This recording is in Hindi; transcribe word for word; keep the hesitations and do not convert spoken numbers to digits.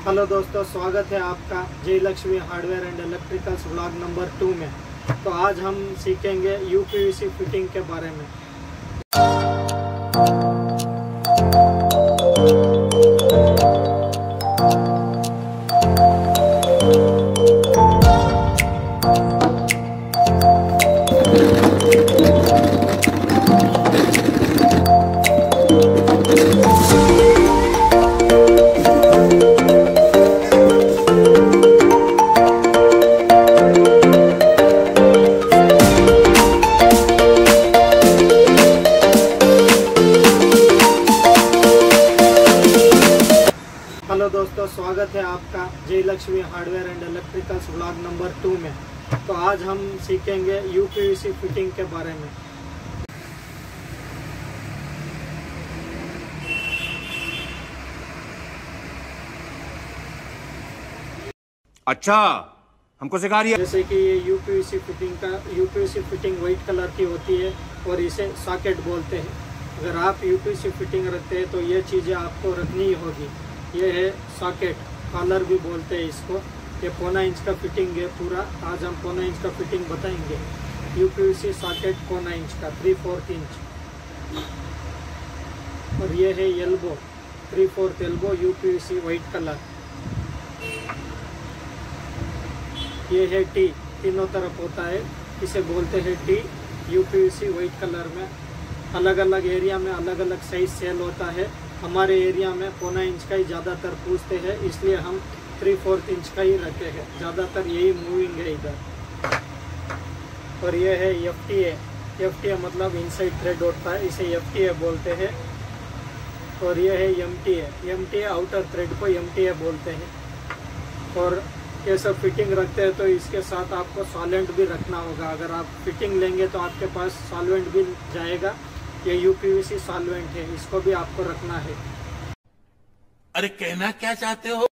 हेलो दोस्तों, स्वागत है आपका Jai Lakshmi hardware and electricals blog number two में। तो आज हम सीखेंगे यूपीवीसी फिटिंग के बारे में। हेलो दोस्तों, स्वागत है आपका Jai Lakshmi hardware and electricals blog number two में। तो आज हम सीखेंगे यूपीवीसी फिटिंग के बारे में। अच्छा, हमको सिखा रही है। जैसे कि ये यूपीवीसी फिटिंग का यूपीवीसी फिटिंग व्हाइट कलर की होती है और इसे सॉकेट बोलते हैं। अगर आप यूपीवीसी फिटिंग रखते हैं तो ये चीज़ें आपको रखनी ही होगी। ये है सॉकेट, कॉलर भी बोलते हैं इसको। ये पौना इंच का फिटिंग है पूरा। आज हम पौना इंच का फिटिंग बताएंगे। यूपीवीसी सॉकेट पौना इंच का, थ्री फोर्थ इंच। और ये है elbow, three fourth elbow UPVC white colour. ये है टी, तीनों तरफ होता है, इसे बोलते हैं टी। यूपीवीसी व्हाइट कलर में अलग अलग एरिया में अलग अलग साइज सेल होता है। हमारे एरिया में पौना इंच का ही ज़्यादातर पूछते हैं, इसलिए हम थ्री फोर्थ इंच का ही रखे हैं। ज़्यादातर यही मूविंग है इधर। और ये है F T A. F T A मतलब इनसाइड थ्रेड होता है, इसे एफ टी ए बोलते हैं। और ये है M T A. M T A outer thread को एम टी ए बोलते हैं। और ये सब फिटिंग रखते हैं तो इसके साथ आपको सॉल्वेंट भी रखना होगा। अगर आप फिटिंग लेंगे तो आपके पास सॉल्वेंट भी जाएगा। ये यूपीवीसी सॉल्वेंट है, इसको भी आपको रखना है। अरे कहना क्या चाहते हो?